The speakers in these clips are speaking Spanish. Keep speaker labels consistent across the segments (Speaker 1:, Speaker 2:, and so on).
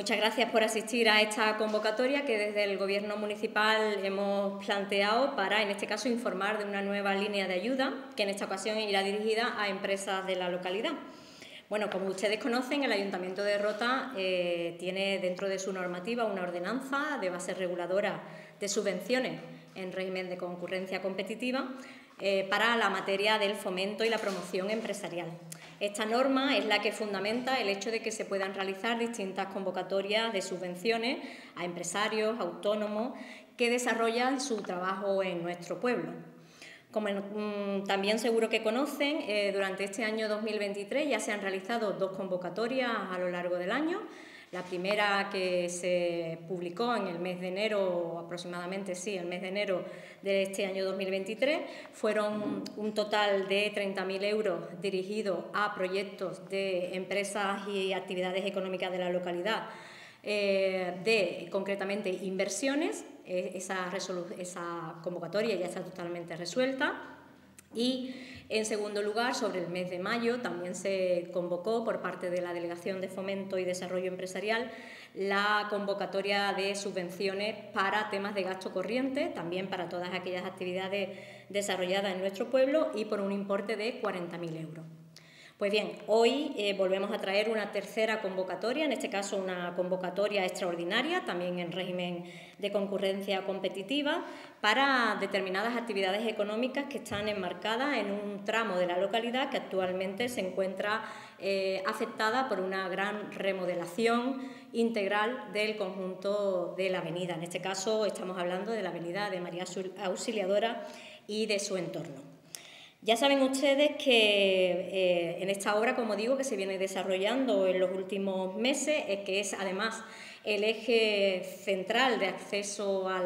Speaker 1: muchas gracias por asistir a esta convocatoria que desde el Gobierno municipal hemos planteado para, en este caso, informar de una nueva línea de ayuda que en esta ocasión irá dirigida a empresas de la localidad. Bueno, como ustedes conocen, el Ayuntamiento de Rota tiene dentro de su normativa una ordenanza de base reguladora de subvenciones en régimen de concurrencia competitiva para la materia del fomento y la promoción empresarial. Esta norma es la que fundamenta el hecho de que se puedan realizar distintas convocatorias de subvenciones a empresarios, autónomos, que desarrollan su trabajo en nuestro pueblo. Como también seguro que conocen, durante este año 2023 ya se han realizado 2 convocatorias a lo largo del año. La primera, que se publicó en el mes de enero, aproximadamente, sí, el mes de enero de este año 2023, fueron un total de 30.000 euros dirigidos a proyectos de empresas y actividades económicas de la localidad, concretamente inversiones. Esa convocatoria ya está totalmente resuelta. Y, en segundo lugar, sobre el mes de mayo también se convocó por parte de la Delegación de Fomento y Desarrollo Empresarial la convocatoria de subvenciones para temas de gasto corriente, también para todas aquellas actividades desarrolladas en nuestro pueblo y por un importe de 40.000 euros. Pues bien, hoy volvemos a traer una tercera convocatoria, en este caso una convocatoria extraordinaria, también en régimen de concurrencia competitiva, para determinadas actividades económicas que están enmarcadas en un tramo de la localidad que actualmente se encuentra afectada por una gran remodelación integral del conjunto de la avenida. En este caso estamos hablando de la avenida de María Auxiliadora y de su entorno. Ya saben ustedes que en esta obra, como digo, que se viene desarrollando en los últimos meses, que es además el eje central de acceso a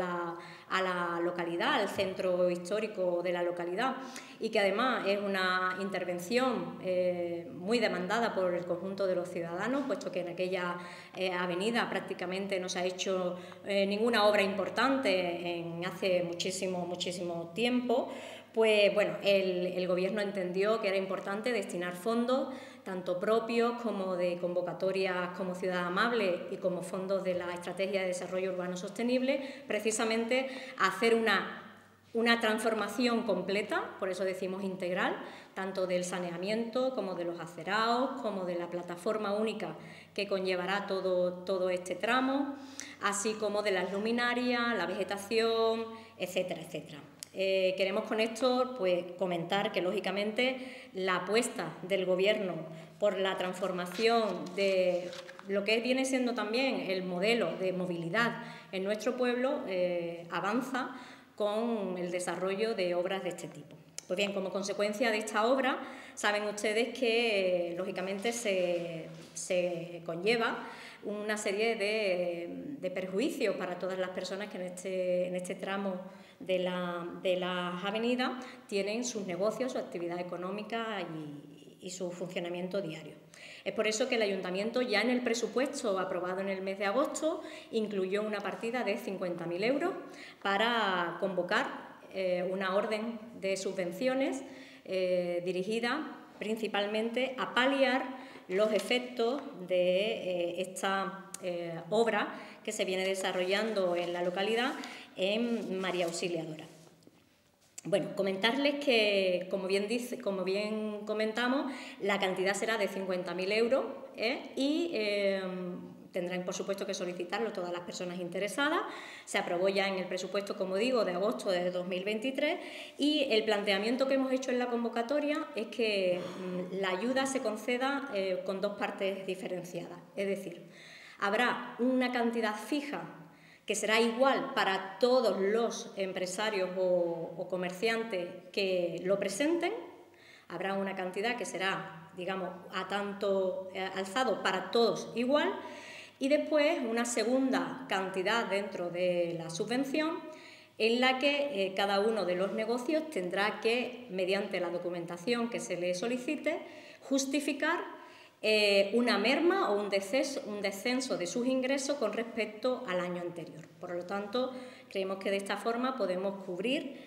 Speaker 1: la localidad, al centro histórico de la localidad, y que además es una intervención muy demandada por el conjunto de los ciudadanos, puesto que en aquella avenida prácticamente no se ha hecho ninguna obra importante hace muchísimo tiempo. Pues bueno, el Gobierno entendió que era importante destinar fondos, tanto propios como de convocatorias como Ciudad Amable y como fondos de la Estrategia de Desarrollo Urbano Sostenible, precisamente a hacer una transformación completa, por eso decimos integral, tanto del saneamiento como de los acerados, como de la plataforma única que conllevará todo este tramo, así como de las luminarias, la vegetación, etcétera, etcétera. Queremos con esto comentar que, lógicamente, la apuesta del Gobierno por la transformación de lo que viene siendo también el modelo de movilidad en nuestro pueblo avanza con el desarrollo de obras de este tipo. Pues bien, como consecuencia de esta obra, saben ustedes que, lógicamente, se conlleva una serie de perjuicios para todas las personas que en este tramo de las avenidas tienen sus negocios, su actividad económica y su funcionamiento diario. Es por eso que el Ayuntamiento, ya en el presupuesto aprobado en el mes de agosto, incluyó una partida de 50.000 euros para convocar una orden de subvenciones dirigida principalmente a paliar los efectos de esta obra que se viene desarrollando en la localidad en María Auxiliadora. Bueno, comentarles que, como bien comentamos, la cantidad será de 50.000 euros y tendrán, por supuesto, que solicitarlo todas las personas interesadas. Se aprobó ya en el presupuesto, como digo, de agosto de 2023, y el planteamiento que hemos hecho en la convocatoria es que la ayuda se conceda con 2 partes diferenciadas. Es decir, habrá una cantidad fija que será igual para todos los empresarios o comerciantes que lo presenten. Habrá una cantidad que será, digamos, alzado para todos igual, y después una segunda cantidad dentro de la subvención en la que cada uno de los negocios tendrá que, mediante la documentación que se le solicite, justificar una merma o un descenso de sus ingresos con respecto al año anterior. Por lo tanto, creemos que de esta forma podemos cubrir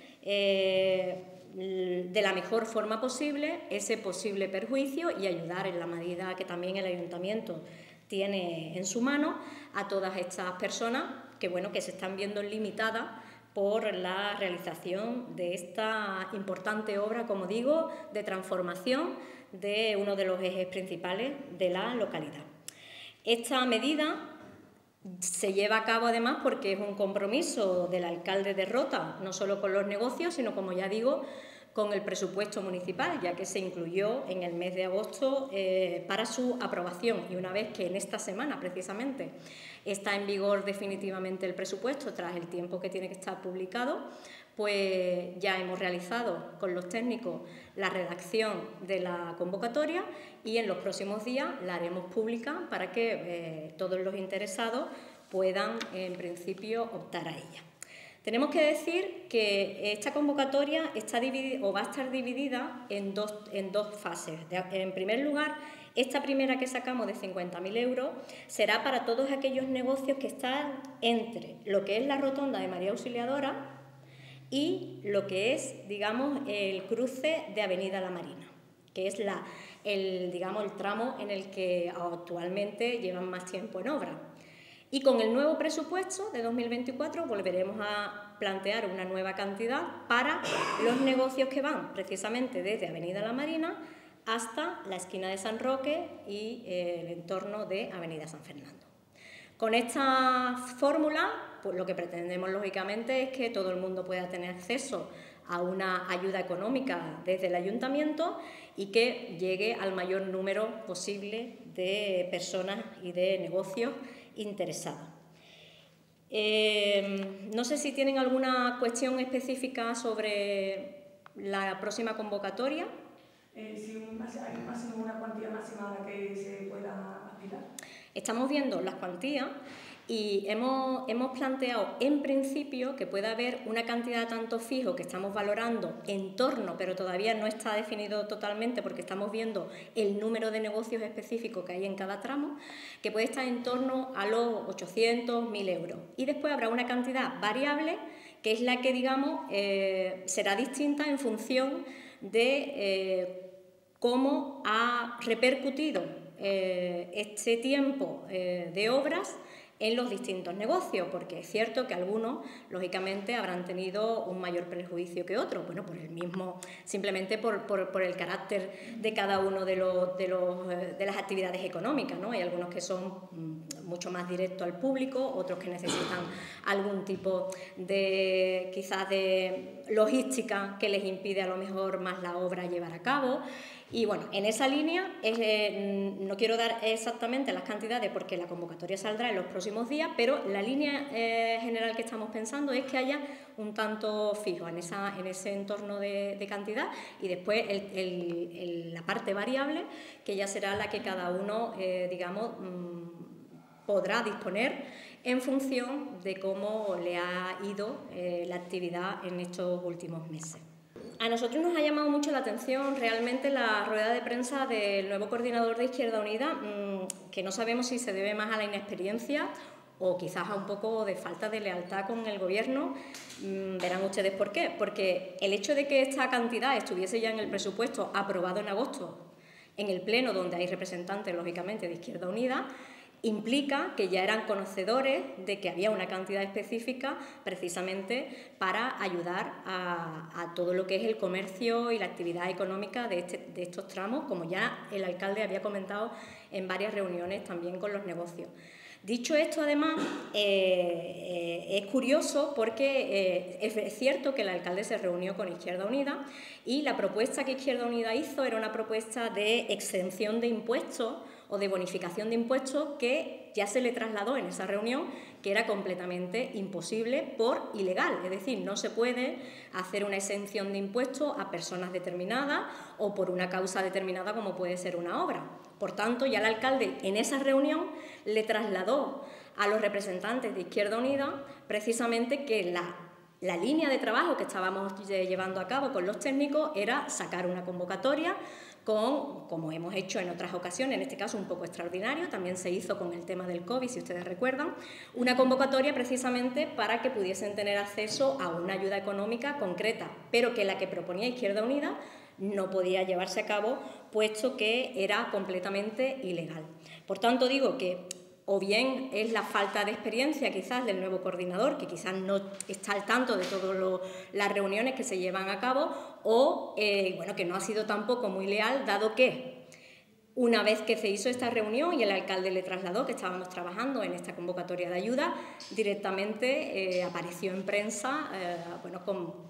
Speaker 1: de la mejor forma posible ese posible perjuicio y ayudar, en la medida que también el Ayuntamiento tiene en su mano a todas estas personas que, bueno, que se están viendo limitadas por la realización de esta importante obra, como digo, de transformación de uno de los ejes principales de la localidad. Esta medida se lleva a cabo además porque es un compromiso del alcalde de Rota, no solo con los negocios, sino, como ya digo, con el presupuesto municipal, ya que se incluyó en el mes de agosto para su aprobación. Y una vez que en esta semana, precisamente, está en vigor definitivamente el presupuesto, tras el tiempo que tiene que estar publicado, pues ya hemos realizado con los técnicos la redacción de la convocatoria y en los próximos días la haremos pública para que todos los interesados puedan, en principio, optar a ella. Tenemos que decir que esta convocatoria está dividida, o va a estar dividida en dos fases. En primer lugar, esta primera que sacamos de 50.000 euros será para todos aquellos negocios que están entre lo que es la rotonda de María Auxiliadora y lo que es, digamos, el cruce de Avenida La Marina, que es el tramo en el que actualmente llevan más tiempo en obra. Y con el nuevo presupuesto de 2024 volveremos a plantear una nueva cantidad para los negocios que van precisamente desde Avenida La Marina hasta la esquina de San Roque y el entorno de Avenida San Fernando. Con esta fórmula, pues lo que pretendemos lógicamente es que todo el mundo pueda tener acceso a una ayuda económica desde el ayuntamiento y que llegue al mayor número posible de personas y de negocios interesados. No sé si tienen alguna cuestión específica sobre la próxima convocatoria.
Speaker 2: Si hay una cuantía máxima a la que se pueda aplicar.
Speaker 1: Estamos viendo las cuantías y hemos planteado en principio que pueda haber una cantidad tanto fijo que estamos valorando en torno, pero todavía no está definido totalmente porque estamos viendo el número de negocios específicos que hay en cada tramo, que puede estar en torno a los 800, 1.000 euros. Y después habrá una cantidad variable que es la que, digamos, será distinta en función de cómo ha repercutido este tiempo de obras en los distintos negocios, porque es cierto que algunos, lógicamente, habrán tenido un mayor perjuicio que otros, bueno, por el mismo, simplemente por el carácter de cada uno de las actividades económicas, ¿no? Hay algunos que son mucho más directos al público, otros que necesitan algún tipo de, quizás, de logística que les impide a lo mejor más la obra llevar a cabo. Y bueno, en esa línea no quiero dar exactamente las cantidades porque la convocatoria saldrá en los próximos días, pero la línea general que estamos pensando es que haya un tanto fijo en ese entorno de cantidad y después la parte variable, que ya será la que cada uno, digamos, podrá disponer en función de cómo le ha ido la actividad en estos últimos meses. A nosotros nos ha llamado mucho la atención realmente la rueda de prensa del nuevo coordinador de Izquierda Unida, que no sabemos si se debe más a la inexperiencia o quizás a un poco de falta de lealtad con el Gobierno. Verán ustedes por qué. Porque el hecho de que esta cantidad estuviese ya en el presupuesto aprobado en agosto, en el Pleno, donde hay representantes, lógicamente, de Izquierda Unida, implica que ya eran conocedores de que había una cantidad específica precisamente para ayudar a todo lo que es el comercio y la actividad económica de estos tramos, como ya el alcalde había comentado en varias reuniones también con los negocios. Dicho esto, además, es curioso porque es cierto que el alcalde se reunió con Izquierda Unida y la propuesta que Izquierda Unida hizo era una propuesta de exención de impuestos o de bonificación de impuestos que ya se le trasladó en esa reunión, que era completamente imposible por ilegal. Es decir, no se puede hacer una exención de impuestos a personas determinadas o por una causa determinada como puede ser una obra. Por tanto, ya el alcalde en esa reunión le trasladó a los representantes de Izquierda Unida precisamente que la línea de trabajo que estábamos llevando a cabo con los técnicos era sacar una convocatoria como hemos hecho en otras ocasiones, en este caso un poco extraordinario, también se hizo con el tema del COVID, si ustedes recuerdan, una convocatoria precisamente para que pudiesen tener acceso a una ayuda económica concreta, pero que la que proponía Izquierda Unida no podía llevarse a cabo, puesto que era completamente ilegal. Por tanto, digo que o bien es la falta de experiencia quizás del nuevo coordinador, que quizás no está al tanto de todas las reuniones que se llevan a cabo, o bueno, que no ha sido tampoco muy leal, dado que una vez que se hizo esta reunión y el alcalde le trasladó que estábamos trabajando en esta convocatoria de ayuda, directamente apareció en prensa, bueno,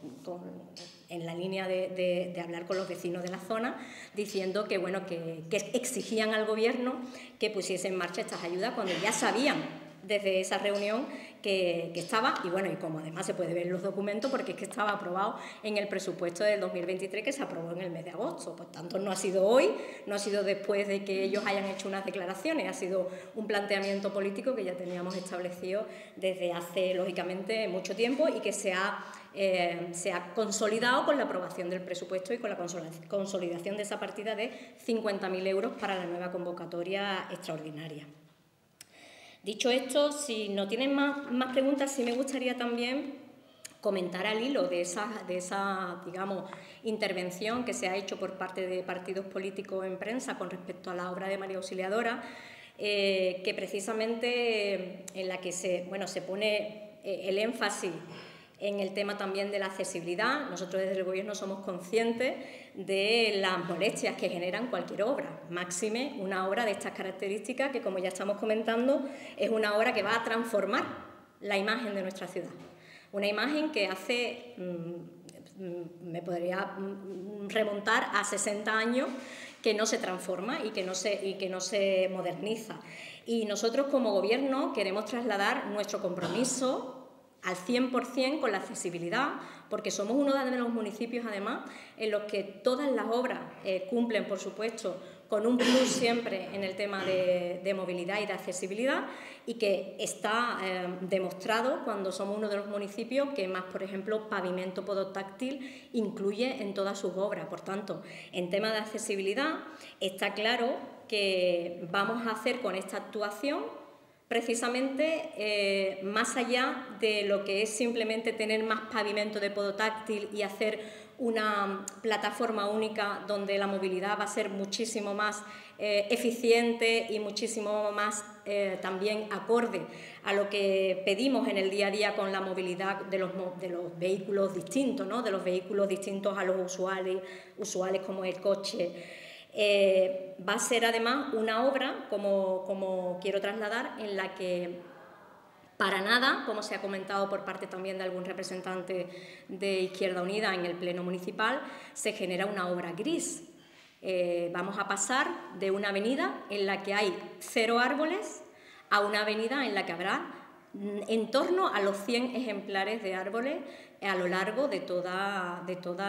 Speaker 1: en la línea de hablar con los vecinos de la zona, diciendo que, bueno, que exigían al gobierno que pusiese en marcha estas ayudas cuando ya sabían desde esa reunión que estaba, y bueno, y como además se puede ver en los documentos, porque es que estaba aprobado en el presupuesto del 2023 que se aprobó en el mes de agosto. Por tanto, no ha sido hoy, no ha sido después de que ellos hayan hecho unas declaraciones, ha sido un planteamiento político que ya teníamos establecido desde hace, lógicamente, mucho tiempo y que se ha consolidado con la aprobación del presupuesto y con la consolidación de esa partida de 50.000 euros para la nueva convocatoria extraordinaria. Dicho esto, si no tienen más preguntas, sí me gustaría también comentar al hilo de esa, digamos, intervención que se ha hecho por parte de partidos políticos en prensa con respecto a la obra de María Auxiliadora, que precisamente en la que se pone el énfasis en el tema también de la accesibilidad. Nosotros desde el Gobierno somos conscientes de las molestias que generan cualquier obra, máxime una obra de estas características que, como ya estamos comentando, es una obra que va a transformar la imagen de nuestra ciudad. Una imagen que hace, me podría remontar a 60 años, que no se transforma y que no se moderniza. Y nosotros como Gobierno queremos trasladar nuestro compromiso al 100% con la accesibilidad, porque somos uno de los municipios, además, en los que todas las obras cumplen, por supuesto, con un plus siempre en el tema de movilidad y de accesibilidad, y que está demostrado cuando somos uno de los municipios que más, por ejemplo, pavimento podotáctil incluye en todas sus obras. Por tanto, en tema de accesibilidad está claro que vamos a hacer con esta actuación precisamente más allá de lo que es simplemente tener más pavimento de podotáctil y hacer una plataforma única donde la movilidad va a ser muchísimo más eficiente y muchísimo más también acorde a lo que pedimos en el día a día con la movilidad de los vehículos distintos, ¿no? De los vehículos distintos a los usuales como el coche. Va a ser además una obra, como quiero trasladar, en la que para nada, como se ha comentado por parte también de algún representante de Izquierda Unida en el Pleno Municipal, se genera una obra gris. Vamos a pasar de una avenida en la que hay 0 árboles a una avenida en la que habrá en torno a los 100 ejemplares de árboles a lo largo de toda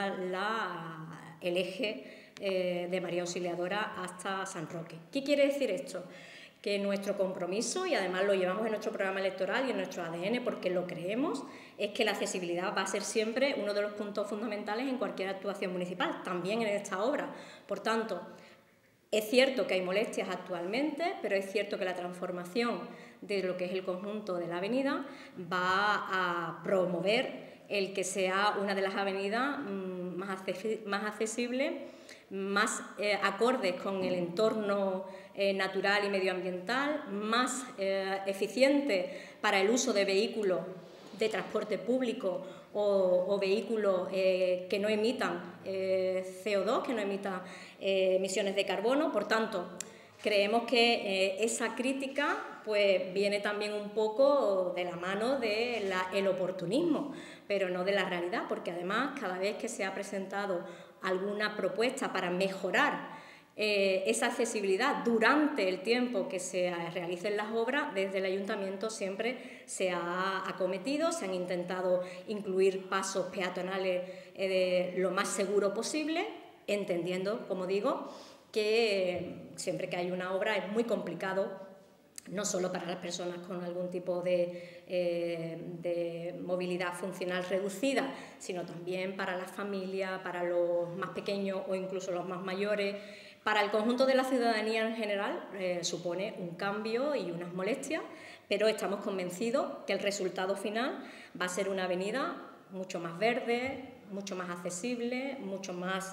Speaker 1: el eje de María Auxiliadora hasta San Roque. ¿Qué quiere decir esto? Que nuestro compromiso, y además lo llevamos en nuestro programa electoral y en nuestro ADN porque lo creemos, es que la accesibilidad va a ser siempre uno de los puntos fundamentales en cualquier actuación municipal, también en esta obra. Por tanto, es cierto que hay molestias actualmente, pero es cierto que la transformación de lo que es el conjunto de la avenida va a promover el que sea una de las avenidas más accesibles, más acordes con el entorno natural y medioambiental, más eficiente para el uso de vehículos de transporte público o vehículos que no emitan CO2, que no emitan emisiones de carbono. Por tanto, creemos que esa crítica pues, viene también un poco de la mano del oportunismo, pero no de la realidad, porque además cada vez que se ha presentado alguna propuesta para mejorar esa accesibilidad durante el tiempo que se realicen las obras, desde el Ayuntamiento siempre se ha acometido, se han intentado incluir pasos peatonales lo más seguro posible, entendiendo, como digo, que siempre que hay una obra es muy complicado, no solo para las personas con algún tipo de movilidad funcional reducida, sino también para las familias, para los más pequeños o incluso los más mayores. Para el conjunto de la ciudadanía en general supone un cambio y unas molestias, pero estamos convencidos que el resultado final va a ser una avenida mucho más verde, mucho más accesible, mucho más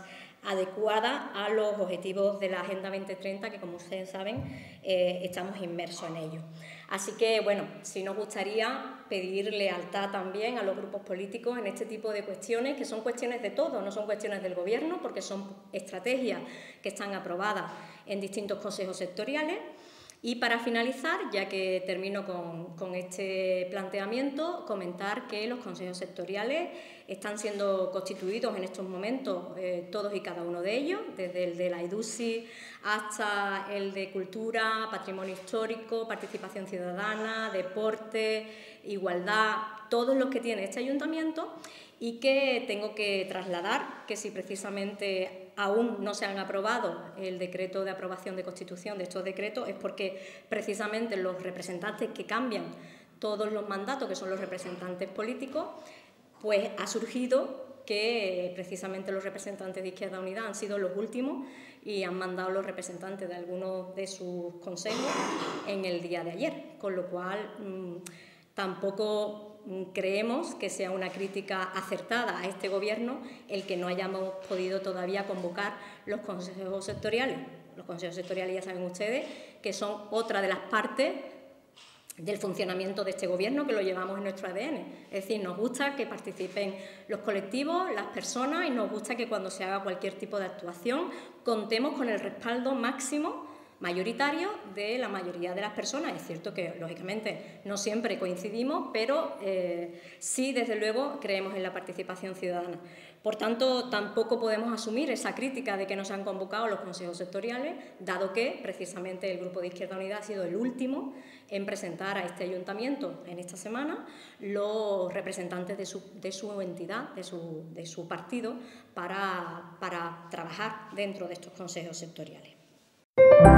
Speaker 1: adecuada a los objetivos de la Agenda 2030, que como ustedes saben estamos inmersos en ello. Así que, bueno, sí nos gustaría pedir lealtad también a los grupos políticos en este tipo de cuestiones, que son cuestiones de todos, no son cuestiones del Gobierno, porque son estrategias que están aprobadas en distintos consejos sectoriales. Y para finalizar, ya que termino con este planteamiento, comentar que los consejos sectoriales están siendo constituidos en estos momentos, todos y cada uno de ellos, desde el de la EDUSI hasta el de Cultura, Patrimonio Histórico, Participación Ciudadana, Deporte, Igualdad, todos los que tiene este ayuntamiento, y que tengo que trasladar que si precisamente aún no se han aprobado el decreto de aprobación de constitución de estos decretos es porque precisamente los representantes que cambian todos los mandatos, que son los representantes políticos, pues ha surgido que precisamente los representantes de Izquierda Unida han sido los últimos y han mandado los representantes de algunos de sus consejos en el día de ayer, con lo cual tampoco creemos que sea una crítica acertada a este Gobierno el que no hayamos podido todavía convocar los consejos sectoriales. Los consejos sectoriales, ya saben ustedes, que son otra de las partes del funcionamiento de este Gobierno, que lo llevamos en nuestro ADN. Es decir, nos gusta que participen los colectivos, las personas, y nos gusta que cuando se haga cualquier tipo de actuación contemos con el respaldo máximo mayoritario de la mayoría de las personas. Es cierto que, lógicamente, no siempre coincidimos, pero sí, desde luego, creemos en la participación ciudadana. Por tanto, tampoco podemos asumir esa crítica de que no se han convocado los consejos sectoriales, dado que, precisamente, el Grupo de Izquierda Unida ha sido el último en presentar a este ayuntamiento en esta semana los representantes de su entidad, de su partido, para trabajar dentro de estos consejos sectoriales.